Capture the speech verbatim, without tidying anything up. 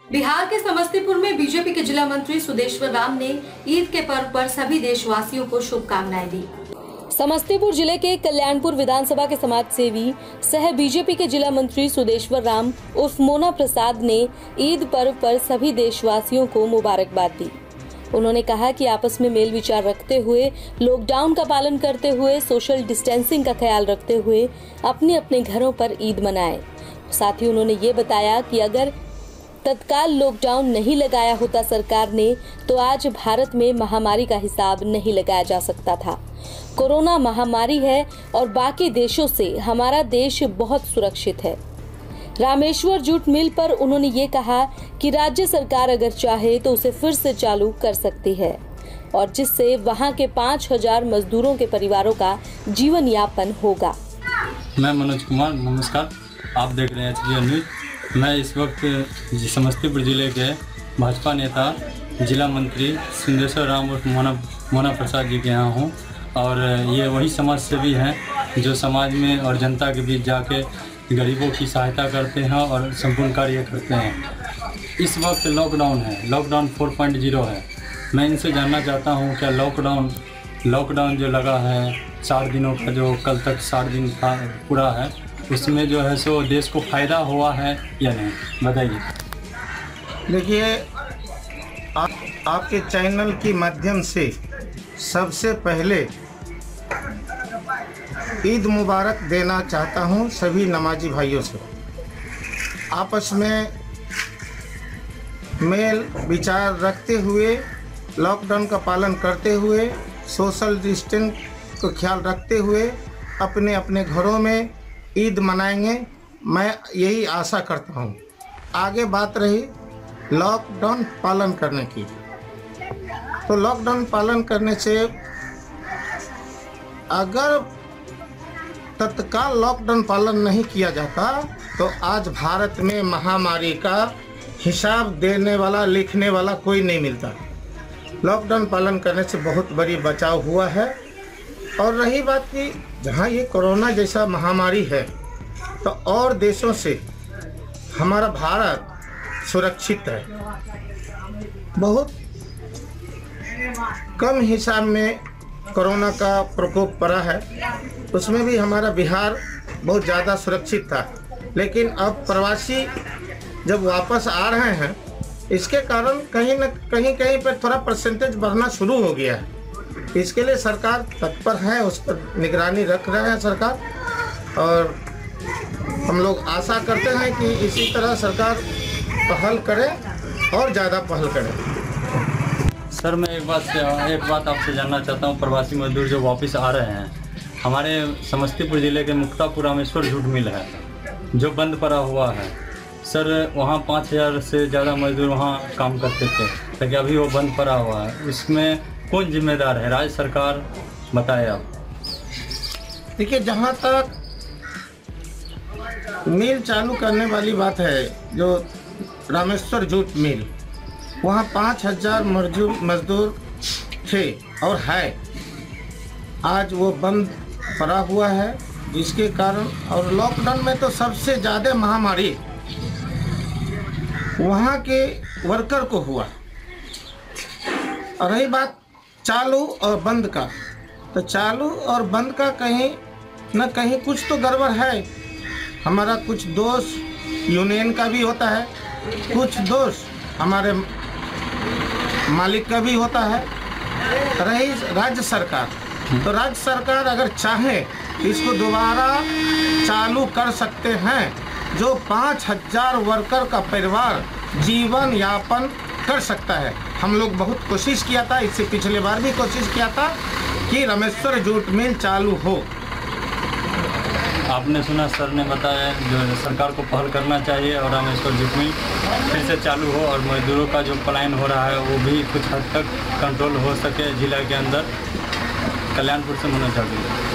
बिहार के समस्तीपुर में बीजेपी के जिला मंत्री सुदेश्वर राम ने ईद के पर्व पर सभी देशवासियों को शुभकामनाएं दी। समस्तीपुर जिले के कल्याणपुर विधानसभा के समाज सेवी सह बीजेपी के जिला मंत्री सुदेश्वर राम उर्फ मोना प्रसाद ने ईद पर्व पर सभी देशवासियों को मुबारकबाद दी। उन्होंने कहा कि आपस में मेल विचार रखते हुए, लॉकडाउन का पालन करते हुए, सोशल डिस्टेंसिंग का ख्याल रखते हुए अपने अपने घरों पर ईद मनाएं। साथ ही उन्होंने ये बताया कि अगर तत्काल लॉकडाउन नहीं लगाया होता सरकार ने, तो आज भारत में महामारी का हिसाब नहीं लगाया जा सकता था। कोरोना महामारी है और बाकी देशों से हमारा देश बहुत सुरक्षित है। रामेश्वर जूट मिल पर उन्होंने ये कहा कि राज्य सरकार अगर चाहे तो उसे फिर से चालू कर सकती है और जिससे वहां के पाँच हजार मजदूरों के परिवारों का जीवन यापन होगा। मैं मनोज कुमार, नमस्कार। आप देख रहे हैं एच डी एन न्यूज। मैं इस वक्त समस्तीपुर जिले के भाजपा नेता जिला मंत्री सुदेश्वर राम और मोना मोना प्रसाद जी के यहाँ हूँ और ये वही समाज सेवी हैं जो समाज में और जनता के बीच जाके गरीबों की सहायता करते हैं और संपूर्ण कार्य करते हैं। इस वक्त लॉकडाउन है, लॉकडाउन फोर पॉइंट ज़ीरो है। मैं इनसे जानना चाहता हूँ क्या लॉकडाउन लॉकडाउन जो लगा है साठ दिनों का, जो कल तक साठ दिन का पूरा है, उसमें जो है सो देश को फ़ायदा हुआ है या नहीं, बताइए। देखिए, आप, आपके चैनल के माध्यम से सबसे पहले ईद मुबारक देना चाहता हूं सभी नमाजी भाइयों से। आपस में मेल विचार रखते हुए, लॉकडाउन का पालन करते हुए, सोशल डिस्टेंस को ख्याल रखते हुए अपने अपने घरों में ईद मनाएंगे। मैं यही आशा करता हूं। आगे बात रही लॉकडाउन पालन करने की, तो लॉकडाउन पालन करने से अगर तत्काल लॉकडाउन पालन नहीं किया जाता तो आज भारत में महामारी का हिसाब देने वाला, लिखने वाला कोई नहीं मिलता। लॉकडाउन पालन करने से बहुत बड़ी बचाव हुआ है। और रही बात कि जहाँ ये कोरोना जैसा महामारी है तो और देशों से हमारा भारत सुरक्षित है। बहुत कम हिसाब में कोरोना का प्रकोप पड़ा है, उसमें भी हमारा बिहार बहुत ज़्यादा सुरक्षित था। लेकिन अब प्रवासी जब वापस आ रहे हैं, इसके कारण कहीं न कहीं कहीं पर थोड़ा परसेंटेज बढ़ना शुरू हो गया है। इसके लिए सरकार तत्पर है, उस पर निगरानी रख रहे हैं सरकार, और हम लोग आशा करते हैं कि इसी तरह सरकार पहल करे और ज़्यादा पहल करे। सर, मैं एक बात से एक बात आपसे जानना चाहता हूँ। प्रवासी मजदूर जो वापस आ रहे हैं, हमारे समस्तीपुर ज़िले के मुक्तापुर रामेश्वर जूट मिल है जो बंद पड़ा हुआ है। सर, वहाँ पाँच हज़ार से ज़्यादा मजदूर वहाँ काम करते थे, लेकिन अभी वो बंद पड़ा हुआ है। इसमें कौन जिम्मेदार है? राज्य सरकार, बताएं आप। देखिए, जहाँ तक मिल चालू करने वाली बात है, जो रामेश्वर जूट मिल, वहाँ पाँच हजार मजदूर मजदूर थे और है। आज वो बंद पड़ा हुआ है, जिसके कारण, और लॉकडाउन में तो सबसे ज़्यादा महामारी वहाँ के वर्कर को हुआ। और रही बात चालू और बंद का, तो चालू और बंद का कहीं न कहीं कुछ तो गड़बड़ है। हमारा कुछ दोष यूनियन का भी होता है, कुछ दोष हमारे मालिक का भी होता है। रही राज्य सरकार, तो राज्य सरकार अगर चाहे इसको दोबारा चालू कर सकते हैं, जो पाँच हजार वर्कर का परिवार जीवन यापन कर सकता है। हम लोग बहुत कोशिश किया था, इससे पिछले बार भी कोशिश किया था कि रामेश्वर जूट मिल चालू हो। आपने सुना, सर ने बताया जो सरकार को पहल करना चाहिए और रामेश्वर जूट मिल फिर से चालू हो और मजदूरों का जो पलायन हो रहा है वो भी कुछ हद तक कंट्रोल हो सके जिला के अंदर। कल्याणपुर से मनोज।